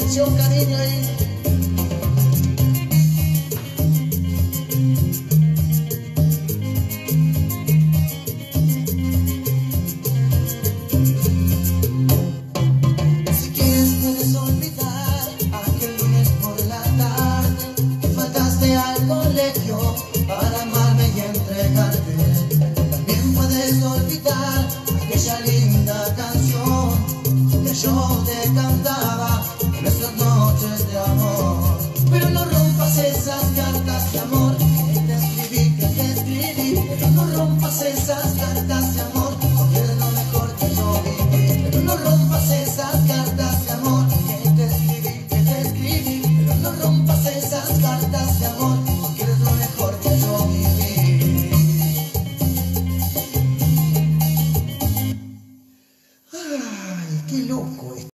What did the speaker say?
mucho cariño ahí. Si quieres puedes olvidar aquel lunes por la tarde, faltaste al colegio para amarme y entregarte. También puedes olvidar aquella linda canción que yo te cantaba en esas noches de amor. Pero no rompas esas cartas de amor que te escribí, pero no rompas esas cartas de amor, porque eres lo mejor que yo viví. Pero no rompas esas cartas de amor que te escribí, pero no rompas esas cartas de amor, porque eres lo mejor que yo viví. Ay, qué loco esto.